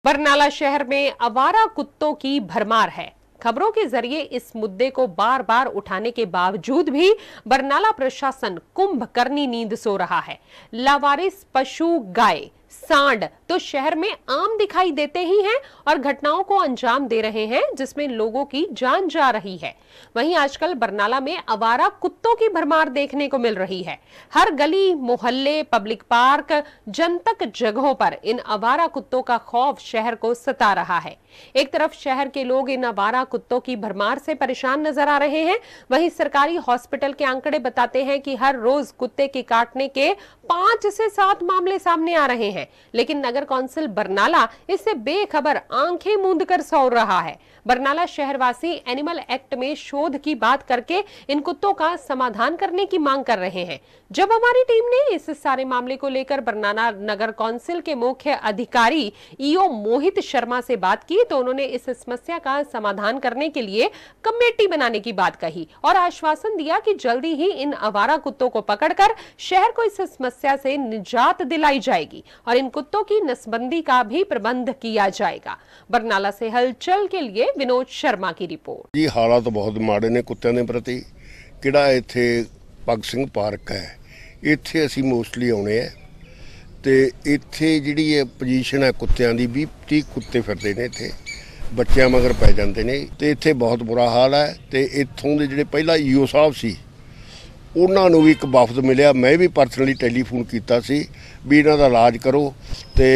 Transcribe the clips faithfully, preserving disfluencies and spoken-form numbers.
बरनाला शहर में आवारा कुत्तों की भरमार है। खबरों के जरिए इस मुद्दे को बार बार उठाने के बावजूद भी बरनाला प्रशासन कुंभकर्णी नींद सो रहा है। लावारिस पशु गाय सांड तो शहर में आम दिखाई देते ही हैं और घटनाओं को अंजाम दे रहे हैं जिसमें लोगों की जान जा रही है। वहीं आजकल बरनाला में आवारा कुत्तों की भरमार देखने को मिल रही है। हर गली मोहल्ले पब्लिक पार्क जनतक जगहों पर इन आवारा कुत्तों का खौफ शहर को सता रहा है। एक तरफ शहर के लोग इन आवारा कुत्तों की भरमार से परेशान नजर आ रहे हैं, वहीं सरकारी हॉस्पिटल के आंकड़े बताते हैं कि हर रोज कुत्ते के काटने के पांच से सात मामले सामने आ रहे हैं, लेकिन नगर कौंसिल बरनाला इससे बेखबर आंखें मूंद कर सो रहा है। बरनाला शहरवासी एनिमल एक्ट में शोध की बात करके इन कुत्तों का समाधान करने की मांग कर रहे हैं। जब हमारी टीम ने इस सारे मामले को लेकर बरनाला नगर कौंसिल के मुख्य अधिकारी ईओ मोहित शर्मा से बात की तो उन्होंने इस समस्या का समाधान करने के लिए कमेटी बनाने की बात कही और आश्वासन दिया कि जल्दी ही इन आवारा कुत्तों को पकड़कर शहर को इस समस्या से निजात दिलाई जाएगी और इन कुत्तों की नसबंदी का भी प्रबंध किया जाएगा। बरनाला से हलचल के लिए विनोद शर्मा की रिपोर्ट। जी हालात बहुत माड़े ने कुत्तों के प्रति। किड़ा इत्थे भगत सिंह पार्क है, इत्थे असीं मोस्टली आउणे आ ते इत्थे जिहड़ी है पोजीशन है कुत्तियां दी बीस तीस कुत्ते फिरदे ने, इत्थे बच्चियां मगर पै जांदे ने ते इत्थे बहुत बुरा हाल है। ते इत्थों दे जिहड़े पहला ईओ साहब सी उन्हां नूं भी एक वफद मिलिया, मैं भी परसनली टैलीफोन कीता सी भी इन्हां दा इलाज करो ते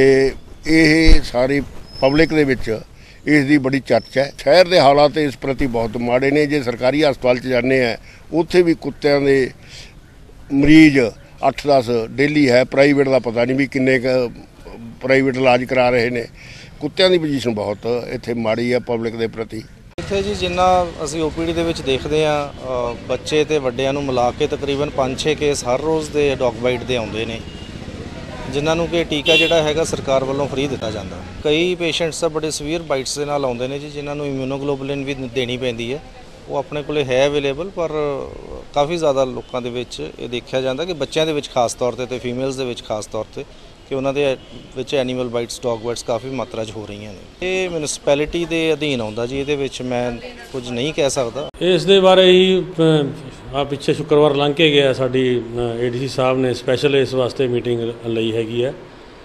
इह सारी पब्लिक दे विच इस दी बड़ी चर्चा है। शहर के हालात इस प्रति बहुत माड़े ने। जे सरकारी हस्पताल च जाने हैं उत्थे भी कुत्तियां दे मरीज अठ दस डेली है, प्राइवेट का पता नहीं भी किन्ने प्राइवेट इलाज करा रहे हैं। कुत्तियां दी पोजीशन बहुत इत्थे माड़ी है पब्लिक के प्रति। इत्थे जी जिन्ना असीं ओपीडी दे विच देखदे आ बच्चे ते वड्डियां नूं मिला के तकरीबन पाँच छे केस हर रोज़ दे डॉग बाइट दे आउंदे ने, जिन्हां नूं कि टीका जिहड़ा हैगा सरकार वालों फ्री दिता जांदा। कई पेशेंट्स आ बड़े सवीयर बाइट्स दे नाल आउंदे ने जी, जिन्हां नूं इम्यूनोग्लोबुलिन भी देनी पैंदी है। वो अपने कोले है अवेलेबल, पर काफ़ी ज़्यादा लोगों के विच ये देखा जाता कि बच्चों के विच खास तौर पर फीमेल्स के विच खास तौर पर कि उन्होंने विच एनीमल बाइट्स डॉग बाइट्स काफ़ी मात्रा च हो रही हैं। ये म्यूनसिपैलिटी के अधीन आउंदा जी, ये मैं कुछ नहीं कह सकता। इस दे बारे ही आ पिछले शुक्रवार लंघ के गया साडी एडीसी साहब ने स्पैशल इस वास्ते मीटिंग लई हैगी है।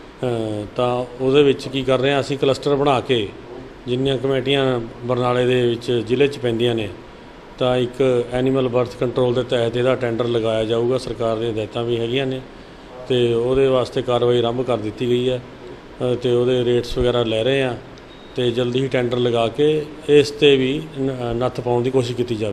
तो उहदे विच की कर रहे हैं असीं क्लस्टर बना के जिन्नियां कमेटियां बरनाले दे विच जिले च पैंदियां ने तो एक एनीमल बर्थ कंट्रोल के तहत यदा टेंडर लगाया जाऊगा। सरकार दी हिदायतां भी हैगियां ने तो वो वास्ते कार्रवाई आरंभ कर दी गई है तो वो रेट्स वगैरह लै रहे हैं तो जल्दी ही टेंडर लगा के इस ते भी नत्थ पाउण दी कोशिश की जाए।